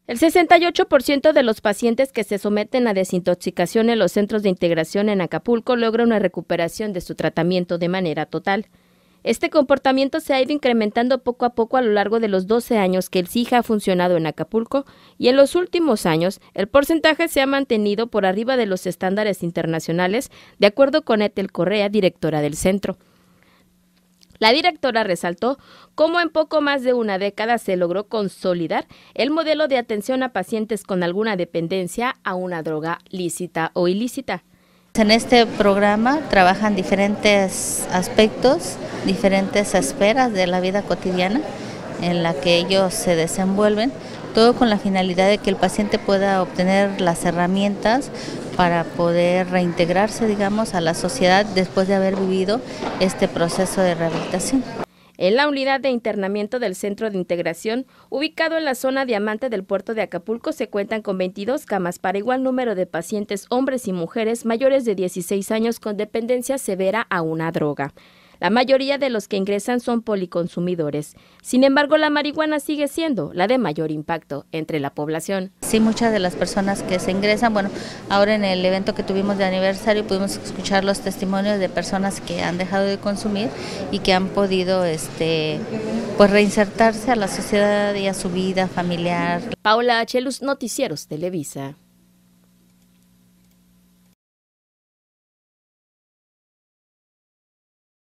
El 68% de los pacientes que se someten a desintoxicación en los centros de integración en Acapulco logra una recuperación de su tratamiento de manera total. Este comportamiento se ha ido incrementando poco a poco a lo largo de los 12 años que el SIJA ha funcionado en Acapulco, y en los últimos años el porcentaje se ha mantenido por arriba de los estándares internacionales, de acuerdo con Ethel Correa, directora del centro. La directora resaltó cómo en poco más de una década se logró consolidar el modelo de atención a pacientes con alguna dependencia a una droga lícita o ilícita. En este programa trabajan diferentes aspectos, diferentes esferas de la vida cotidiana en la que ellos se desenvuelven, todo con la finalidad de que el paciente pueda obtener las herramientas para poder reintegrarse, digamos, a la sociedad después de haber vivido este proceso de rehabilitación. En la unidad de internamiento del Centro de Integración, ubicado en la zona Diamante del puerto de Acapulco, se cuentan con 22 camas para igual número de pacientes, hombres y mujeres mayores de 16 años con dependencia severa a una droga. La mayoría de los que ingresan son policonsumidores. Sin embargo, la marihuana sigue siendo la de mayor impacto entre la población. Sí, muchas de las personas que se ingresan, bueno, ahora en el evento que tuvimos de aniversario pudimos escuchar los testimonios de personas que han dejado de consumir y que han podido pues reinsertarse a la sociedad y a su vida familiar. Paola H. Luz, Noticieros Televisa.